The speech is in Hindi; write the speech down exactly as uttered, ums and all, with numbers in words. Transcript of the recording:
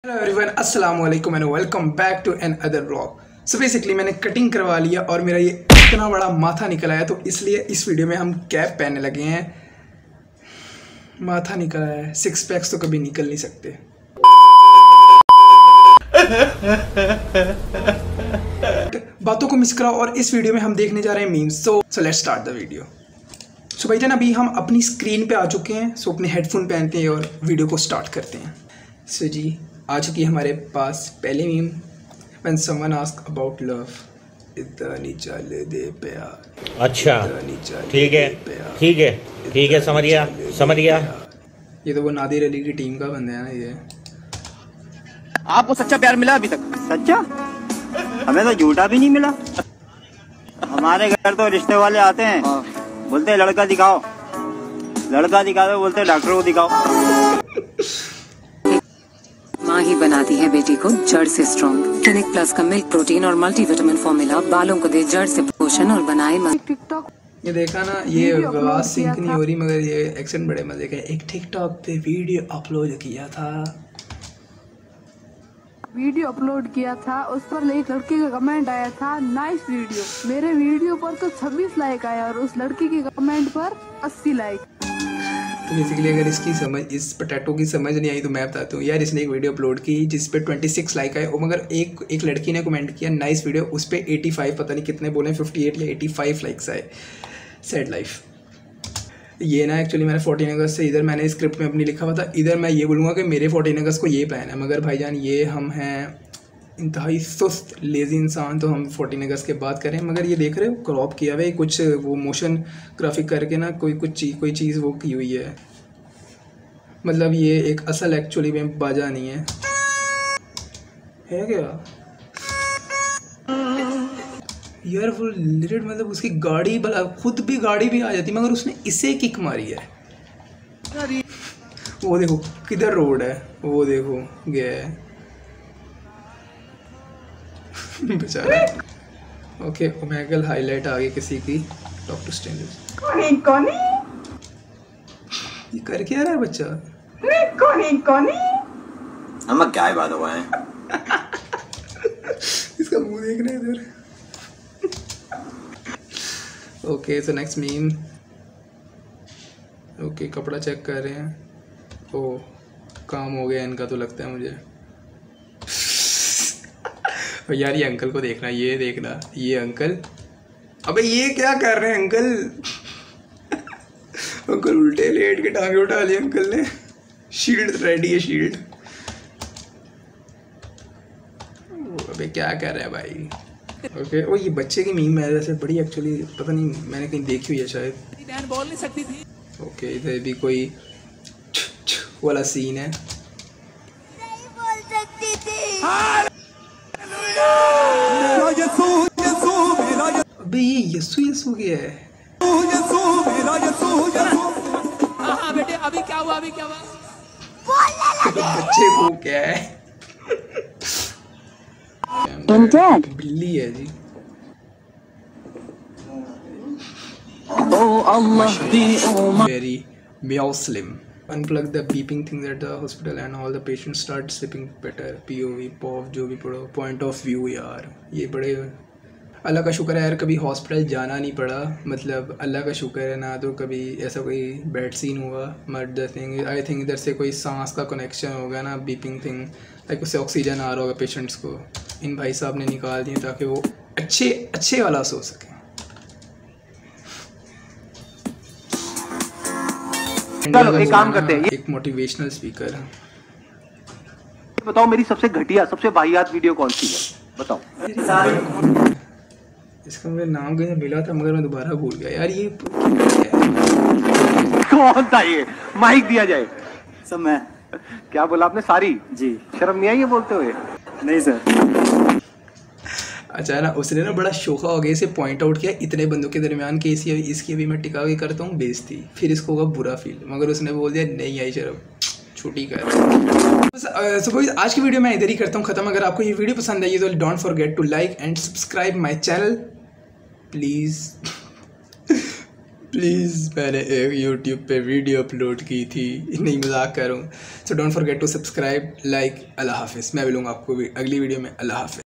हेलो एवरीवन, अस्सलाम वालेकुम and welcome back to another vlog. So basically मैंने कटिंग करवा लिया और मेरा ये इतना बड़ा माथा निकल आया, तो इसलिए इस वीडियो में हम कैप पहनने लगे हैं। माथा निकल आया है, सिक्स पैक्स तो कभी निकल नहीं सकते। बातों को मिस कराओ और इस वीडियो में हम देखने जा रहे हैं memes. So so let's start the video. सो भाईजान, अभी हम अपनी स्क्रीन पे आ चुके हैं। सो अपने हेडफोन पहनते हैं और वीडियो को स्टार्ट करते हैं। सो जी, आ चुकी है हमारे पास पहले meme. When someone ask about love, इतनी चल दे प्यार। अच्छा, ठीक है ठीक है ठीक है, समझ गया समझ गया। ये तो वो नादिर अली की टीम का बंदा है ना। ये आपको सच्चा प्यार मिला अभी तक? सच्चा? हमें तो झूठा भी नहीं मिला। हमारे घर तो रिश्ते वाले आते हैं, बोलते हैं लड़का दिखाओ, लड़का दिखाओ, बोलते हैं डॉक्टर को दिखाओ। माँ ही बनाती है बेटी को जड़ से स्ट्रॉन्ग। क्लिनिक प्लस का मिल्क प्रोटीन और मल्टीविटामिन फॉर्मूला बालों को दे जड़ से पोषण और बनाए मन। टिकटॉक ये देखा ना, ये आवाज सिंक नहीं हो रही मगर ये एक्सेंट बड़े मजे का है। एक टिकटॉक पे वीडियो अपलोड किया था वीडियो अपलोड किया था उस पर एक लड़के का कमेंट आया था, नाइस वीडियो। मेरे वीडियो पर तो छब्बीस लाइक आया और उस लड़की के कमेंट पर अस्सी लाइक। तो बेसिकली अगर इसकी समझ, इस पोटैटो की समझ नहीं आई तो मैं बताता हूँ यार। इसने एक वीडियो अपलोड की जिस पे छब्बीस लाइक आए, और मगर एक एक लड़की ने कमेंट किया नाइस वीडियो, उस पर पचासी, पता नहीं कितने बोले, अट्ठावन या पचासी लाइक्स आए। Sad life. ये ना एक्चुअली मैंने फोर्टीन अगस्त से, इधर मैंने स्क्रिप्ट में अपनी लिखा हुआ था, इधर मैं ये बोलूँगा कि मेरे फोर्टीन अगस्त को ये प्लान है। मगर भाईजान ये हम हैं इंतहाई सुस्त लेज़ी इंसान, तो हम फोर्टीन अगस्त के बाद करें। मगर ये देख रहे हो क्रॉप किया हुआ है, कुछ वो मोशन ग्राफिक करके ना कोई कुछ चीज़ कोई चीज़ वो की हुई है। मतलब ये एक असल एक्चुअली में बाजा नहीं है, है क्या यार? वो लिरिट मतलब उसकी गाड़ी भला खुद भी गाड़ी भी आ जाती, मगर उसने इसे किक मारी है। वो देखो किधर रोड है, वो देखो गया है बेचारा। ओके, ओमेगल हाईलाइट आ गई किसी की। डॉक्टर स्ट्रेंज कोनी कोनी ये कर क्या रहा है बच्चा? कोनी कोनी हम क्या ही बात हुआ है। इसका मुंह देखना इधर। Okay, so next meme. Okay, कपड़ा चेक कर रहे हैं। ओ, काम हो गया इनका तो लगता है मुझे। यार ये अंकल को देखना, ये देखना, ये अंकल। अबे ये क्या कर रहे हैं अंकल? अंकल उल्टे लेट के टांगे उठा ली अंकल ने। शील्ड रेडी है, शील्ड। अबे क्या कर रहा है भाई? ओके, ओ ये बच्चे की मीम है वैसे बड़ी, एक्चुअली पता नहीं मैंने कहीं देखी हुई है शायद। बहन बोल नहीं सकती थी। ओके, इधर भी कोई वाला सीन है। नहीं बोल सकती थी। अबे ये यसु यसु क्या है? हाँ बेटे, अभी क्या हुआ अभी क्या हुआ? बच्चे को क्या है? Dead. बिल्ली है जी। Oh Allah. Very Muslim. Unplug the beeping things at the hospital and all the patients start sleeping better. P O V, P O V, जो भी पढ़ो, point of view यार। ये बड़े अल्लाह का शुक्र है यार, कभी हॉस्पिटल जाना नहीं पड़ा। मतलब अल्लाह का शुक्र है ना, तो कभी ऐसा कोई बैड सीन हुआ। मट द थिंग, आई थिंक इधर से कोई सांस का कनेक्शन होगा ना, बीपिंग थिंग, लाइक उससे ऑक्सीजन आ रहा होगा पेशेंट्स को। इन भाई साहब ने निकाल दिए ताकि वो अच्छे अच्छे वाला सो सके। चलो एक काम करते हैं, एक मोटिवेशनल स्पीकर है। बताओ मेरी सबसे घटिया सबसे वाहियात वीडियो कौन सी है? बताओ। इसका मुझे नाम कहीं मिला था मगर मैं दोबारा भूल गया यार। ये कौन था ये? माइक दिया जाए। सब मैं। क्या बोला आपने? सारी जी। शर्म नहीं आई ये बोलते हुए? नहीं सर। अच्छा ना, उसने ना बड़ा शोखा हो गया, इसे पॉइंट आउट किया इतने बंदों के दरमियान कि इसी इसकी अभी मैं टिका के करता हूँ बेइज्जती। फिर इसको होगा बुरा फील, मगर उसने बोल दिया नहीं आई शर्म, छुट्टी कर। सो गाइस, आज की वीडियो मैं इधर ही करता हूँ ख़त्म। अगर आपको ये वीडियो पसंद आई तो don't forget to like and subscribe my channel please. Please मैंने एक यूट्यूब पे वीडियो अपलोड की थी, नहीं मजाक कर रहा हूँ। So don't forget to subscribe, like. अल्लाह हाफिज़। मैं मिलूँगा आपको अगली वीडियो में। अल्लाह हाफिज़।